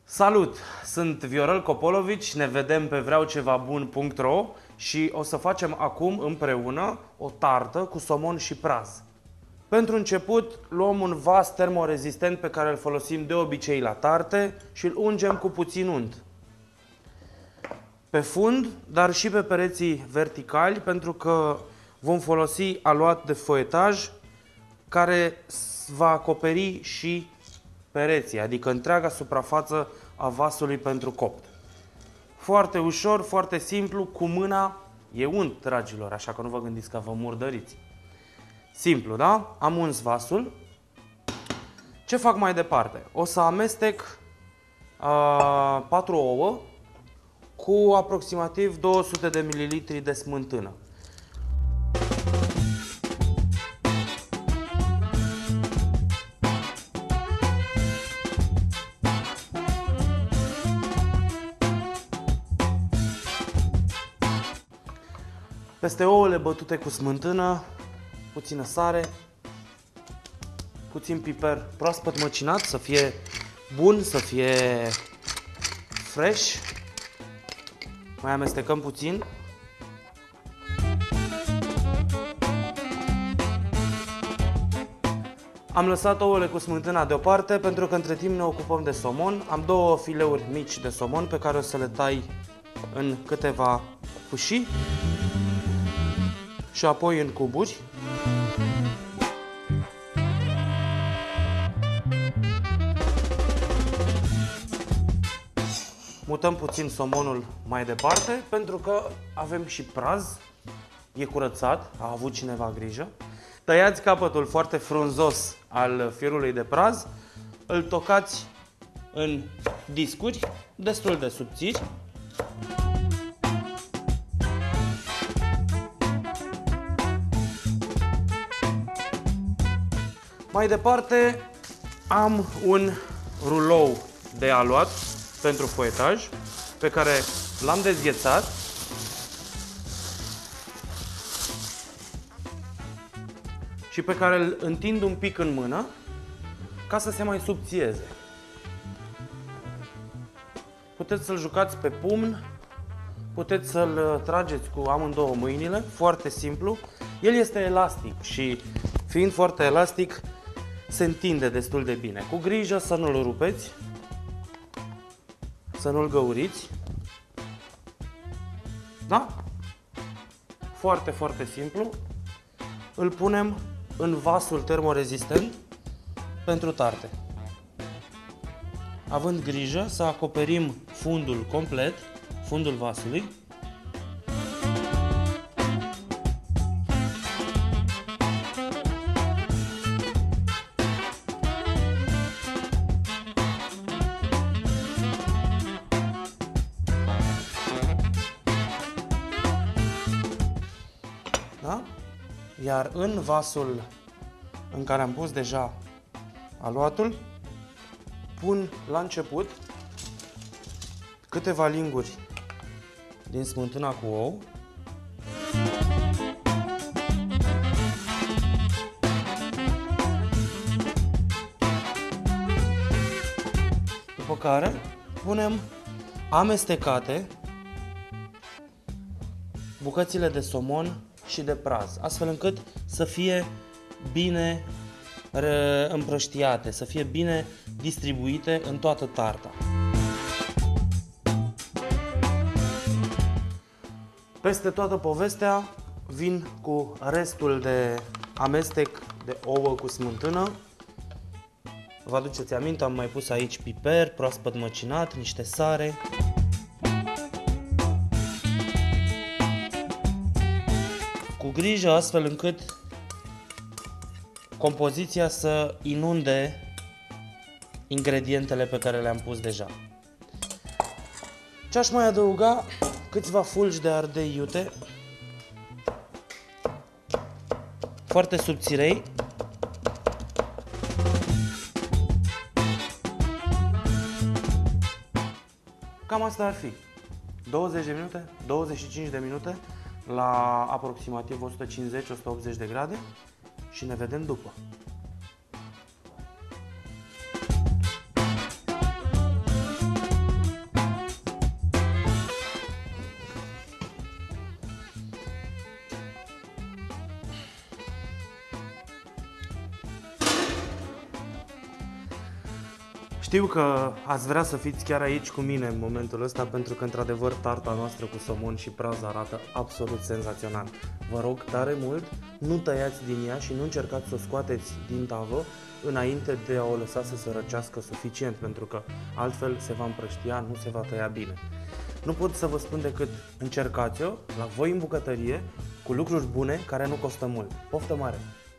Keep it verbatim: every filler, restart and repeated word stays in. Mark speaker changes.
Speaker 1: Salut! Sunt Viorel Copolovici, ne vedem pe vreau ceva bun punct ro și o să facem acum împreună o tartă cu somon și praz. Pentru început luăm un vas termorezistent pe care îl folosim de obicei la tarte și îl ungem cu puțin unt. Pe fund, dar și pe pereții verticali, pentru că vom folosi aluat de foietaj care va acoperi și pereții, adică întreaga suprafață a vasului pentru copt. Foarte ușor, foarte simplu, cu mâna, e unt, dragilor, așa că nu vă gândiți că vă murdăriți. Simplu, da? Am uns vasul. Ce fac mai departe? O să amestec uh, patru ouă cu aproximativ două sute de mililitri de smântână. Peste ouăle bătute cu smântână, puțină sare, puțin piper proaspăt măcinat, să fie bun, să fie fresh. Mai amestecăm puțin. Am lăsat ouăle cu smântâna deoparte pentru că între timp ne ocupăm de somon. Am două fileuri mici de somon pe care o să le tai în câteva fâșii și apoi în cuburi. Mutăm puțin somonul mai departe pentru că avem și praz, e curățat, a avut cineva grijă. Tăiați capătul foarte frunzos al firului de praz, îl tocați în discuri destul de subțiri. Mai departe am un rulou de aluat pentru foietaj pe care l-am dezghețat și pe care îl întind un pic în mână ca să se mai subțieze. Puteți să-l jucați pe pumn, puteți să-l trageți cu amândouă mâinile, foarte simplu. El este elastic și fiind foarte elastic se întinde destul de bine. Cu grijă să nu-l rupeți, să nu-l găuriți. Da? Foarte, foarte simplu. Îl punem în vasul termorezistent pentru tarte. Având grijă să acoperim fundul complet, fundul vasului. Da? Iar în vasul în care am pus deja aluatul, pun la început câteva linguri din smântâna cu ou. După care punem amestecate bucățile de somon și de praz, astfel încât să fie bine împrăștiate, să fie bine distribuite în toată tarta. Peste toată povestea vin cu restul de amestec de ouă cu smântână. Vă aduceți aminte, am mai pus aici piper proaspăt măcinat, niște sare. Cu grijă, astfel încât compoziția să inunde ingredientele pe care le-am pus deja. Ce aș mai adăuga? Câțiva fulgi de ardei iute, foarte subțirei. Cam asta ar fi. douăzeci de minute, douăzeci și cinci de minute la aproximativ o sută cincizeci - o sută optzeci de grade și ne vedem după. Știu că ați vrea să fiți chiar aici cu mine în momentul ăsta, pentru că, într-adevăr, tarta noastră cu somon și praz arată absolut senzațional. Vă rog tare mult, nu tăiați din ea și nu încercați să o scoateți din tavă înainte de a o lăsa să se răcească suficient, pentru că altfel se va împrăștia, nu se va tăia bine. Nu pot să vă spun decât încercați-o la voi în bucătărie cu lucruri bune care nu costă mult. Poftă mare!